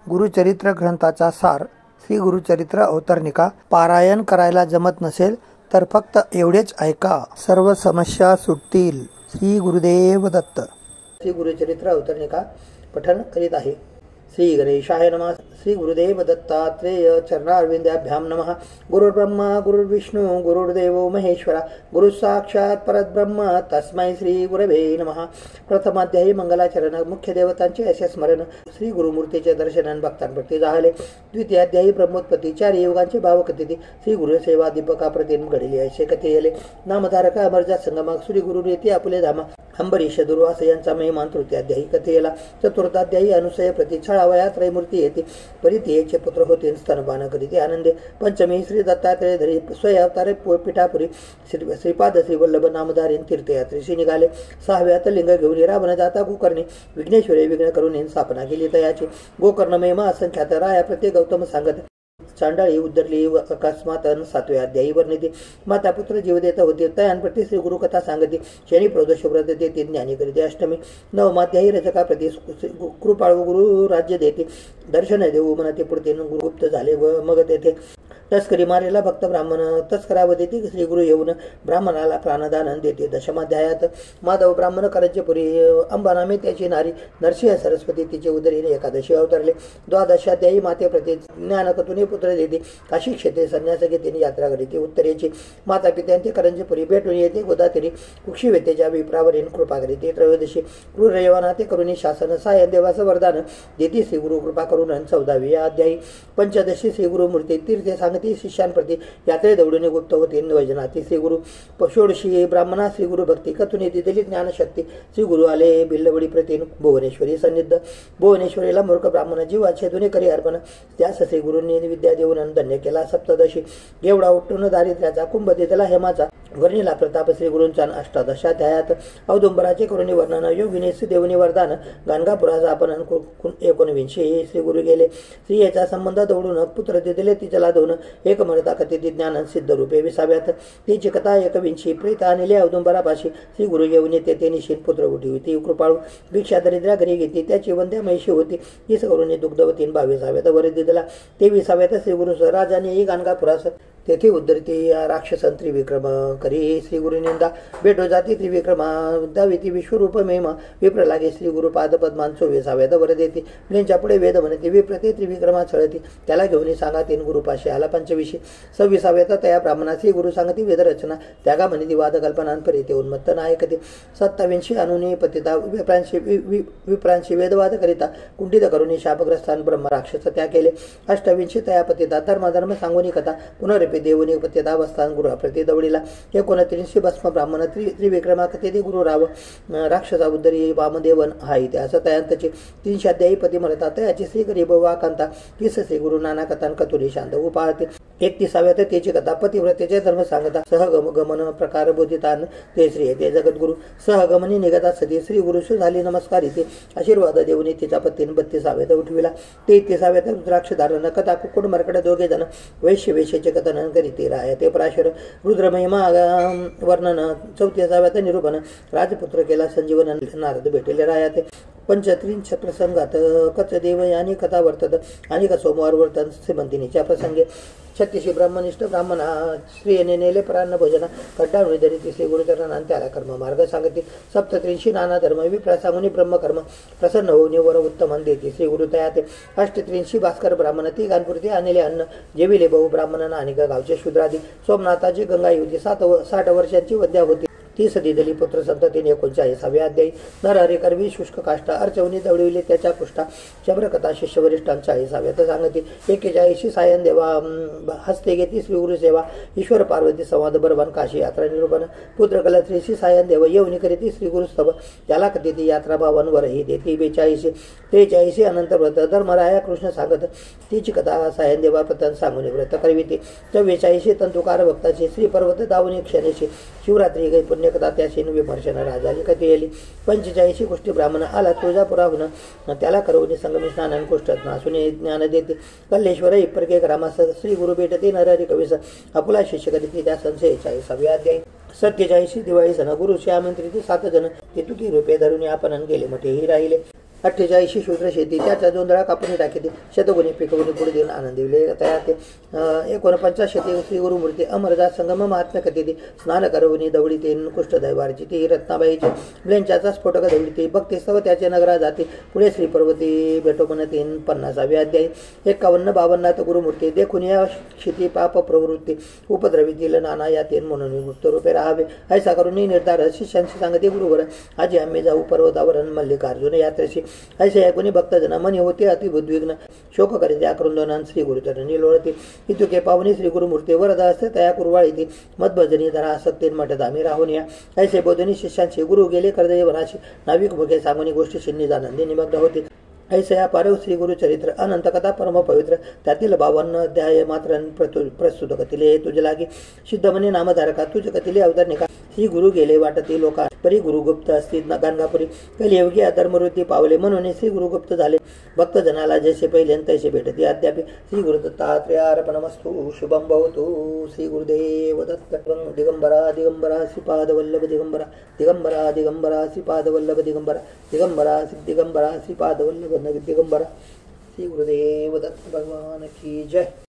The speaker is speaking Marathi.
गुरुचरित्र ग्रंथाचा सार श्री गुरुचरित्र अवतरणिका पारायण करायला जमत नसेल तर फक्त एवढेच ऐका, सर्व समस्या सुटतील. श्री गुरुदेव दत्त. श्री गुरुचरित्र अवतरणिका पठन करीत आहे. श्री गणेशाय नमः. श्री गुरुदेव दत्तात्रेय चरणारविंदाभ्याम नमः. गुरुर्ब्रह्मा गुरुर्विष्णू गुरुर्देवो महेश्वरा गुरु साक्षात परब्रह्म तस्मै श्री गुरवे नमः. प्रथमाध्यायी मंगलाचरण. मुख्य देवतांचे असे स्मरण. श्री गुरुमूर्तीचे दर्शन भक्तांप्रती झाले. द्वितीयाध्यायी ब्रह्मोत्पत्ती. चार युगांचे भावकथिती. श्री गुरुसेवा दीपका प्रतिम घडले असे कथेले. नामधारक अमरजा संगमा श्री गुरुरीती आपुले धामा. अंबरीश दुर्वास यांचा महिमान. तृतीयाध्यायी कथेला. चतुर्थाध्यायी अनुसय प्रति छळावया त्रयमूर्ती येते. परितीयेचे पुत्र होते स्तनपान करीते आनंदे. पंचमी श्री दत्तात्रेय धरी स्वयंवतारे पिठापुरी श्रीपाद श्री वल्लभ नामधारीन तीर्थयात्रेशी निघाले. सहाव्यात लिंग घेऊन रावण जाता गोकर्णी विघ्नेश्वरी विघ्न करून स्थापना केली तयाची. गोकर्ण महिमा असंख्यात राया प्रत्येक गौतम सांगत. चांडाळी उद्दरली अकस्मात. सातव्या अध्यायी वर्णिती. माता पुत्र जीव देत होते तयांप्रती श्री गुरुकथा सांगती. शनी प्रदोष व्रत देते ज्ञानी करीते. अष्टमी. नवमाध्यायी रजका प्रती कृपाळू गुरु राज्य देते. दर्शन देऊ म्हणते पुढते गुप्त झाले व मग तेथे तस्करी मारेला भक्त ब्राह्मण तस्करावदेती श्री गुरु येऊन ब्राह्मणाला प्राणदान देते. दशमाध्यायात माधव ब्राह्मण करंजपुरी अंबानामे त्याची नारी नरसिंह सरस्वती तिचे उदरीने एकादशी अवतरले. द्वादशाध्यायी माते प्रती ज्ञानकतुने पुत्र देते. काशी क्षेत्रे संन्यास घेते यात्रा करीते. उत्तरेची माता पित्यांचे करंजपुरी भेटून येते. गोदातरी कुक्षिवेतेच्या विप्रावरीन कृपा करीते. त्रयोदशी क्रूरयवाना ते करुणी शासन सायन देवाचं वरदान देती श्री गुरु कृपा करून. 14वी अध्यायी. पंचदशी श्री गुरुमूर्ती तीर्थे सांगती शिष्यांप्रती यात्रे दौडून गुप्त होती वैजनाथी श्री गुरु. षोडशी ब्राह्मणा श्री गुरु भक्ती कथुनी दिलेली ज्ञानशक्ती. श्री गुरु आले बिल्लवडी प्रती भुवनेश्वरी सन्निध. भुवनेश्वरीला मूर्ख ब्राह्मण जीवाचे धुनी करी अर्पण. त्यास श्री गुरूंनी विद्या देऊन धन्य केला. सप्तदशी. एवढा उठून दारिद्र्याचा कुंभ दिला हेमाचा वर्णिला प्रताप श्री गुरूंचा. अष्टादशाध्यायात औदुंबराचे करुणी वर्णन. योगिनी श्री देवनी वरदान. गाणगापुराचा आपण 19 श्री गुरु गेले. स्त्रियेचा संबंध दौडून पुत्र दिले तिच्याला दोन. एक मरता कथित ज्ञान सिद्ध रूपे. 20व्यात तिची कथा 21 प्रेत आणले औदुंबरापाशी. श्री गुरु येऊन ते निशीन पुत्र उठी होती. कृपाळू भिक्षा दरिद्र्या घरी घेतली त्याची वंद्या महिषी होती. 30 करुणी दुग्धवतीन. 22व्यात वर दिला. 23व्यात श्री गुरु राजाने गाणगापुरास तेथे उद्धरती राक्षसन त्रिविक्रम करी श्री गुरुनिंदा. भेटो जाती त्रिविक्रमा दाविती विश्वरूप महिमा. विप्र लागे श्री गुरु पाद पद्मान. 24व्यात वर देते. मुलींच्या पुढे वेद म्हणते. विप्रते त्रिविक्रमा छळती त्याला घेऊन सांगा तीन गुरुपाशी आला. 25. 26व्यात तया ब्राह्मणा श्री गुरु सांगती वेदरचना. त्यागा म्हणती वाद कल्पनान परिते उन्मत्त नायकते. 27 अनुनी पतिता विप्रांशी वेदवाद करिता कुंठित करुणी शापग्रस्तान ब्रह्म राक्षस त्या केले. 28 तया पतिता धर्म सांगुनी कथा पुनर्पी देवनी पत्यतावस्थान गुरु प्रति दौडीला. 29 भस्म ब्राह्मण त्रिविक्रमा कथेती गुरु राव राक्षसा उद्धरी वामदेवन हा इतिहास तयांतचे. 300 अध्यायी पती मरता तयाची श्री गरीब वाकांता. 30 श्री गुरु नाना कथान कथुरी शांत उपाळते. 31व्यात त्याची कथा पतिव्रतेचे धर्म सांगता. सहगमन प्रकार बोधितान ते श्री ते जगद्गुरु. सहगमनी निगता सती श्री गुरुश झाली नमस्कार इथे आशीर्वाद देऊन तिचा पत्तीन. 32व्यात उठविला. 33व्यात रुद्राक्ष धारण कथा कुकुड मरकड दोघे जण वैश्य वेश्येचे कथन करीते. राय ते पराशर रुद्र महिमा वर्णन. 34व्यात निरूपण. राजपुत्र केला संजीवन नारद भेटेले राया ते. 35 प्रसंगात कचदेव यांनी कथा वर्तत. आणि सोमवार वर्तन श्रीमंतिनीच्या प्रसंगे. 36 ब्रह्मनिष्ठ ब्राह्मणा स्त्रियेने नेले प्राण भोजना. खड्डावणी धरिती श्री गुरुचरणान त्याला कर्म मार्ग सांगते. 37 नाना धर्म विप्रा सांगुनी ब्रह्मकर्म. प्रसन्न होऊन वर उत्तमन देते श्री गुरु तयाते. 38 भास्कर ब्राह्मण ती गानपुरती आणले अन्न जेविले बहु ब्राह्मण आणि गावचे शूद्रादी. सोमनाथाची गंगा युती 60 वर्षांची वद्या होती. 30 दिदली पुत्र संततीने. 39व्या अध्यायी. नरहरी करवी शुष्क काष्टा अर्चवनी दवडविले त्याच्या कुष्ठा. शब्रकथा शिष्य वरिष्ठां. 40व्यात सांगती. 41 सायन देवा हस्ते घेती श्री गुरु सेवा. ईश्वर पार्वती संवाद बरबान काशी यात्रा निरूपण. पुत्र कलत्रीशी सायन देव येऊनी करीती श्री गुरु स्तव. त्याला कथेती यात्रा भावांवरही देती. 42. 43 अनंत व्रत धर्मराया कृष्ण सांगत. तिची कथा सायन देवा पतन सांगून व्रत करविते. 44 तंतुकार भक्ताची श्री पर्वत दावणी क्षणेशी. शिवरात्री गै पुण्य कथा त्याशी विमर्शन राजाली कथी येली. 45 कुष्टी ब्राह्मण आला तुळजापुराहून. त्याला करवणी संगमी स्नान कुष्ठात नासून ज्ञान देते. कल्लेश्वर इप्परके ग्रामास श्री गुरु भेटते. नरहरी कवीस आपुला शिष्य करीती त्या 46व्या अध्यायी. 47 दिवाळी सण गुरुशी आमंत्रित 7 जण. केतुकी रूपे धरून आपण गेले मोठेही राहिले. 48 शूद्र शेती त्याच्या जोंधळा कापून टाकीते शतगुणी पिकवणी पुढे देऊन आनंद दिले तयार ते 49 शेती श्री गुरुमूर्ती अमरदास संगम महात्म्य कथेते स्नान करवणी दवडी तेन कुष्ठ दैवारची ती रत्नाबाईची ब्लेंचाचा स्फोटक दवडी भक्ती स्तव त्याचे नगरा जाते पुढे श्री पर्वती भेटो म्हणतीन 50वे अध्याय 51-52 गुरुमूर्ती देखून या क्षिती पाप प्रवृत्ती उपद्रवीतील नाना या तेन म्हणून गुप्त रूपे राहावे ऐसा करून निर्धार शिष्यांशी सांगते गुरुवर आजी आम्ही जाऊ पर्वतावरण मल्लिकार्जुन यात्रेशी ऐसे ऐकून भक्तजन मनी होते अतिबुद्विग्न शोक करीते आक्रंदनान श्री गुरुचरणी लोळते इतुके पावनी श्री गुरुमूर्ती वरदा असते तया कुरवाळीती मदभजनी धरा आसक्तीन मठत आम्ही राहून या ऐसे बोधनी शिष्यांशी गुरु गेले कर्दय वनाशी नाविक मुखे सांगून गोष्टी शिन्नी आनंदी निमग्न होते ऐसे या पारव श्री गुरुचरित्र अनंत कथा परम पवित्र त्यातील 52 अध्याय मात्र प्रस्तुत कथिले तुझे लागे सिद्धमनी नामधारका तुझ कथिले अवतरणिका श्री गुरु गेले वाटते लोका परी गुरुगुप्त असतील गाणगापुरी कलियुगी अधर्मवृत्ती पावले म्हणून श्री गुरुगुप्त झाले भक्तजनाला जैसे पहिले तैसे भेटते अद्याप श्री गुरु दत्तात्रेयार्पणमस्तु शुभम भवतु श्री गुरुदेव दत्त दिगंबरा दिगंबरा श्रीपाद वल्लभ दिगंबरा दिगंबरा दिगंबरा श्रीपाद वल्लभ दिगंबरा दिगंबरा दिगंबरा श्रीपाद वल्लभ दिगंबरा श्री गुरुदेव दत्त भगवान की जय।